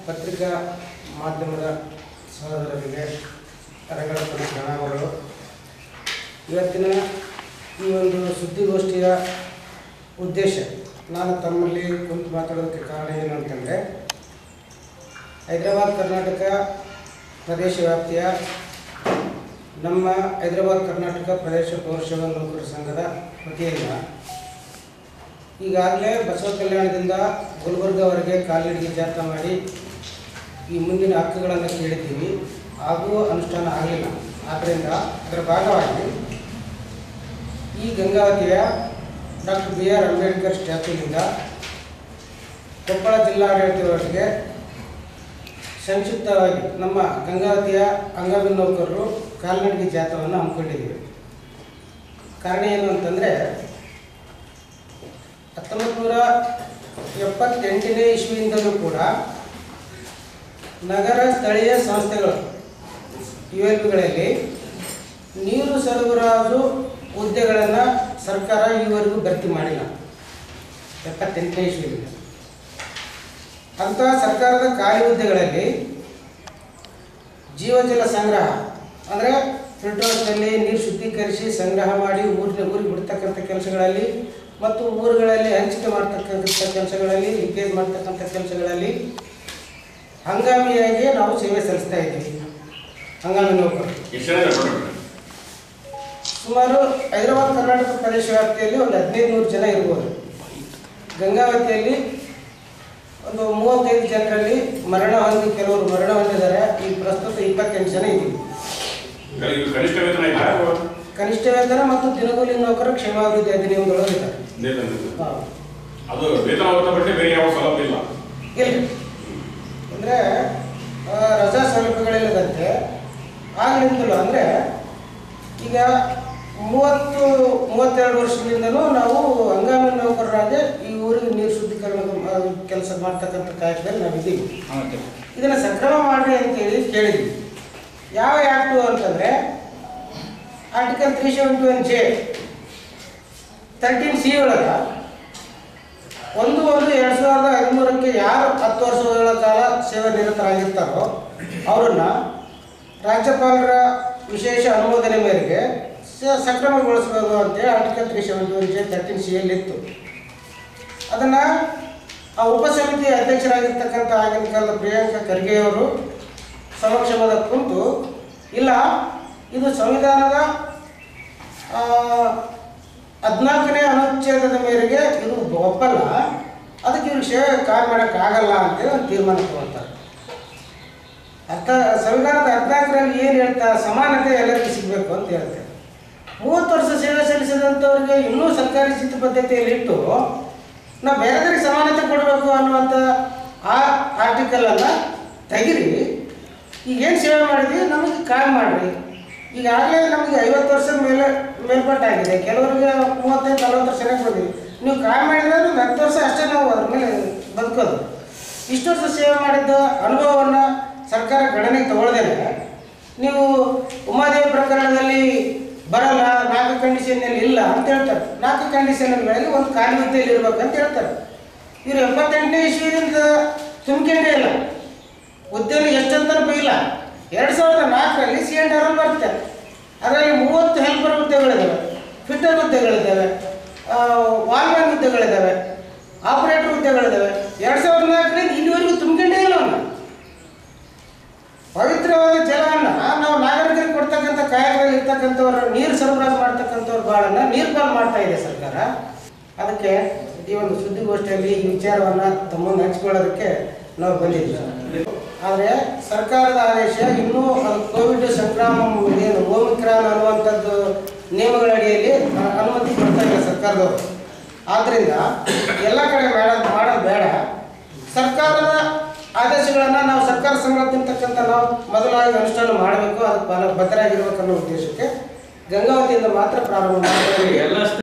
ಪತ್ರಿಕಾ ಮಾಧ್ಯಮದ ಸಹೋದರರಿಗೆ ಅರಗಡಪದ ಪ್ರಣಾಮಗಳು. ಇವತ್ತಿನ ಈ ಒಂದು ಸುದ್ದಿಗೋಷ್ಠಿಯ ಉದ್ದೇಶ, ನಾನು ತಮ್ಮಲ್ಲಿ ಕುಂತು ಮಾತಾಡೋದಕ್ಕೆ ಕಾರಣ ಏನು ಅಂತಂದರೆ, ಹೈದರಾಬಾದ್ ಕರ್ನಾಟಕ ಪ್ರದೇಶ ವ್ಯಾಪ್ತಿಯ ನಮ್ಮ ಹೈದರಾಬಾದ್ ಕರ್ನಾಟಕ ಪ್ರದೇಶ ಪೌರಸೇವಾ ನೌಕರರ ಸಂಘದ ವತಿಯಿಂದ ಈಗಾಗಲೇ ಬಸವ ಕಲ್ಯಾಣದಿಂದ ಗುಲ್ಬರ್ಗವರೆಗೆ ಕಾಲ್ನಡಿಗೆ ಜಾಥಾ ಮಾಡಿ ಈ ಮುಂದಿನ ಹಕ್ಕುಗಳನ್ನು ಕೇಳಿದ್ದೀವಿ. ಹಾಗೂ ಅನುಷ್ಠಾನ ಆಗಲಿಲ್ಲ. ಆದ್ದರಿಂದ ಅದರ ಭಾಗವಾಗಿ ಈ ಗಂಗಾವತಿಯ ಡಾಕ್ಟರ್ BR ಅಂಬೇಡ್ಕರ್ ಸ್ಟ್ಯಾಚ್ಯೂನಿಂದ ಕೊಪ್ಪಳ ಜಿಲ್ಲಾಡಳಿತದವರೆಗೆ ಸಂಕ್ಷಿಪ್ತವಾಗಿ ನಮ್ಮ ಗಂಗಾವತಿಯ ಅಂಗವಿನ ನೌಕರರು ಕಾಲ್ನಡಿಗೆ ಜಾಥಾವನ್ನು ಹಮ್ಮಿಕೊಂಡಿದ್ದೀವಿ. ಕಾರಣ ಏನು ಅಂತಂದರೆ, 1978ನೇ ಇಸ್ವಿಯಿಂದಲೂ ಕೂಡ ನಗರ ಸ್ಥಳೀಯ ಸಂಸ್ಥೆಗಳು ULBಗಳಲ್ಲಿ ನೀರು ಸರಬರಾಜು ಹುದ್ದೆಗಳನ್ನು ಸರ್ಕಾರ ಈವರೆಗೂ ಭರ್ತಿ ಮಾಡಿಲ್ಲ. 78ನೇ ಇಸ್ವಿಯಿಂದ ಅಂಥ ಸರ್ಕಾರದ ಖಾಲಿ ಹುದ್ದೆಗಳಲ್ಲಿ ಜೀವಜಲ ಸಂಗ್ರಹ ಅಂದರೆ ಫಿಲ್ಟರ್ಸ್ನಲ್ಲಿ ನೀರು ಶುದ್ಧೀಕರಿಸಿ ಸಂಗ್ರಹ ಮಾಡಿ ಊರಿಗೆ ಬಿಡ್ತಕ್ಕಂಥ ಕೆಲಸಗಳಲ್ಲಿ ಮತ್ತು ಊರುಗಳಲ್ಲಿ ಹಂಚಿಕೆ ಮಾಡ್ತಕ್ಕಂಥ ಕೆಲಸಗಳಲ್ಲಿ, ಲೀಕೇಜ್ ಮಾಡ್ತಕ್ಕಂಥ ಕೆಲಸಗಳಲ್ಲಿ ಹಂಗಾಮಿಯಾಗಿ ನಾವು ಸೇವೆ ಸಲ್ಲಿಸ್ತಾ ಇದ್ದೀವಿ. ಹಂಗಾಮಿ ನೌಕರರು ಸುಮಾರು ಹೈದರಾಬಾದ್ ಕರ್ನಾಟಕ ಪ್ರದೇಶ ವ್ಯಾಪ್ತಿಯಲ್ಲಿ ಒಂದು 1500 ಜನ ಇರ್ಬೋದು. ಗಂಗಾವತಿಯಲ್ಲಿ ಒಂದು 35 ಜನರಲ್ಲಿ ಕೆಲವರು ಮರಣ ಹೊಂದಿದ್ದಾರೆ. ಈ ಪ್ರಸ್ತುತ 28 ಜನ ಇದ್ದೀವಿ. ಕನಿಷ್ಠ ವೇತನ ಮತ್ತು ದಿನಗೂಲಿ ನೌಕರ ಕ್ಷೇಮಾಭಿವೃದ್ಧಿ ಅಧಿನಿಯಮದೊಳಗೆ ಇದ್ದಾರೆ. ಇಲ್ಲ ಅಂದರೆ ರಜಾ ಸೌಲಭ್ಯಗಳಿಲ್ಲದಂತೆ ಆಗಲಿಂದಲೂ, ಅಂದರೆ ಈಗ 30-32 ವರ್ಷದಿಂದಲೂ ನಾವು ಹಂಗಾಮಿ ನೌಕರರಾಗಿ ಈ ಊರಿಗೆ ನೀರು ಶುದ್ಧೀಕರಣ ಕೆಲಸ ಮಾಡ್ತಕ್ಕಂಥ ಕಾರ್ಯದಲ್ಲಿ ನಾವಿದ್ದೀವಿ. ಇದನ್ನು ಸಕ್ರಮ ಮಾಡಿ ಅಂತೇಳಿ ಕೇಳಿದ್ವಿ. ಯಾವ ಆ್ಯಕ್ಟು ಅಂತಂದರೆ ಆರ್ಟಿಕಲ್ 371J 13C ಒಳಗೆ 1/1/2013ಕ್ಕೆ ಯಾರು 10 ವರ್ಷಗಳ ಕಾಲ ಸೇವೆ ನಿರತರಾಗಿರ್ತಾರೋ ಅವರನ್ನು ರಾಜ್ಯಪಾಲರ ವಿಶೇಷ ಅನುಮೋದನೆ ಮೇರೆಗೆ ಸಕ್ರಮಗೊಳಿಸಬಹುದು ಅಂತೇಳಿ ಆರ್ಟಿಕಲ್ 371J 13Cಯಲ್ಲಿತ್ತು. ಅದನ್ನು ಆ ಉಪಸಮಿತಿ ಅಧ್ಯಕ್ಷರಾಗಿರ್ತಕ್ಕಂಥ ಆಗಿನ ಕಾಲದ ಪ್ರಿಯಾಂಕಾ ಖರ್ಗೆ ಅವರು ಸಮಕ್ಷಮದ ಕುಂತು, ಇಲ್ಲ ಇದು ಸಂವಿಧಾನದ 14ನೇ ಅನುಚ್ಛೇದದ ಮೇರೆಗೆ ಇದು ಒಪ್ಪಲ್ಲ, ಅದಕ್ಕೆ ಇವ್ರು ಸೇವೆ ಕಾರ್ಯ ಮಾಡೋಕ್ಕಾಗಲ್ಲ ಅಂತೇಳಿ ಒಂದು ತೀರ್ಮಾನ ತಗೊಳ್ತಾರೆ. ಸಂವಿಧಾನದ 14ರಲ್ಲಿ ಏನು ಹೇಳ್ತಾರೆ, ಸಮಾನತೆ ಎಲ್ಲರಿಗೂ ಸಿಗಬೇಕು ಅಂತ ಹೇಳ್ತಾರೆ. 30 ವರ್ಷ ಸೇವೆ ಸಲ್ಲಿಸಿದಂಥವ್ರಿಗೆ ಇನ್ನೂ ಸರ್ಕಾರಿ ಸ್ಥಿತಿ ಪದ್ಧತಿಯಲ್ಲಿಟ್ಟು ನಾವು ಬೇರೆದರಿಗೆ ಸಮಾನತೆ ಕೊಡಬೇಕು ಅನ್ನುವಂಥ ಆ ಆರ್ಟಿಕಲನ್ನು ತೆಗಿರಿ. ಈಗೇನು ಸೇವೆ ಮಾಡಿದ್ವಿ ನಮಗೆ ಕಾಯಂ ಮಾಡಿರಿ. ಈಗಾಗಲೇ ನಮಗೆ 50 ವರ್ಷ ಮೇಲ್ಪಟ್ಟಾಗಿದೆ. ಕೆಲವರಿಗೆ 35-40 ವರ್ಷನೇ ಬಂದಿವಿ. ನೀವು ಕಾಯಂ ಮಾಡಿದ್ರೆ 10 ವರ್ಷ ಅಷ್ಟೇ ನಾವು ಅದ್ರ ಮೇಲೆ ಬದುಕೋದು. ಇಷ್ಟು ವರ್ಷ ಸೇವೆ ಮಾಡಿದ್ದ ಅನುಭವವನ್ನು ಸರ್ಕಾರ ಗಣನೆಗೆ ತಗೊಳ್ದೇನೆ ನೀವು ಉಮಾದೇವಿ ಪ್ರಕರಣದಲ್ಲಿ ಬರಲ್ಲ, 4 ಕಂಡೀಷನ್ನಲ್ಲಿ ಇಲ್ಲ ಅಂತ ಹೇಳ್ತಾರೆ. 4 ಕಂಡೀಷನ್ಗಳಲ್ಲಿ ಒಂದು ಖಾಲಿ ಹುದ್ದೆಯಲ್ಲಿ ಇರ್ಬೇಕಂತ ಹೇಳ್ತಾರೆ. ಇವರು 78ನೇ ಇಸ್ವಿಯಿಂದ ತುಂಬಿಕೊಂಡೇ ಇಲ್ಲ. ಹುದ್ದೆಯಲ್ಲಿ ಎಷ್ಟಂತನೂ ಇಲ್ಲ. 2004ರಲ್ಲಿ C&R ಬರುತ್ತೆ. ಅದರಲ್ಲಿ 30 ಹೆಲ್ಪರ್ ಹುದ್ದೆಗಳಿದ್ದಾವೆ, ಫಿಟ್ಟರ್ ಹುದ್ದೆಗಳಿದ್ದಾವೆ, ವಾಲ್ಮ್ಯಾನ್ ಹುದ್ದೆಗಳಿದ್ದಾವೆ, ಆಪರೇಟರ್ ಹುದ್ದೆಗಳಿದ್ದಾವೆ. 2004ರಿಂದ ಇಲ್ಲಿವರೆಗೂ ತುಂಬಿಕೊಂಡೇ ಇಲ್ಲ. ಅವನ್ನ ಪವಿತ್ರವಾದ ಜಲವನ್ನು ನಾವು ನಾಗರಿಕರಿಗೆ ಕೊಡ್ತಕ್ಕಂಥ ಕಾಯಕದಲ್ಲಿ ಇರ್ತಕ್ಕಂಥವ್ರು, ನೀರು ಸರಬರಾಜು ಮಾಡ್ತಕ್ಕಂಥವ್ರ ಬಾಳನ್ನು ನೀರು ಪಾಲು ಮಾಡ್ತಾ ಇದೆ ಸರ್ಕಾರ. ಅದಕ್ಕೆ ಈ ಒಂದು ಸುದ್ದಿಗೋಷ್ಠಿಯಲ್ಲಿ ಈ ವಿಚಾರವನ್ನು ತಮ್ಮನ್ನು ಹಂಚಿಕೊಳ್ಳೋದಕ್ಕೆ ನಾವು ಬಂದಿದ್ದೀವಿ. ಆದರೆ ಸರ್ಕಾರದ ಆದೇಶ ಇನ್ನೂ ಕೋವಿಡ್ ಸಂಕ್ರಮಣ ಏನು ಓಮಿಕ್ರಾನ್ ಅನ್ನುವಂಥದ್ದು ನಿಯಮಗಳ ಅಡಿಯಲ್ಲಿ ಅನುಮತಿ ಕೊಡ್ತಾ ಇಲ್ಲ ಸರ್ಕಾರದವರು. ಆದ್ದರಿಂದ ಎಲ್ಲ ಕಡೆ ಮಾಡೋದು ಬೇಡ. ಸರ್ಕಾರದ ಆದೇಶಗಳನ್ನು ನಾವು ಸರ್ಕಾರ ಸಂಬಳ ತಿಂತಕ್ಕಂಥ ನಾವು ಮೊದಲಾಗಿ ಅನುಷ್ಠಾನ ಮಾಡಬೇಕು. ಅದಕ್ಕೆ ಬದ್ಧರಾಗಿರ್ಬೇಕು ಅನ್ನೋ ಉದ್ದೇಶಕ್ಕೆ ಗಂಗಾವತಿಯಿಂದ ಮಾತ್ರ ಪ್ರಾರಂಭ ಮಾಡಿ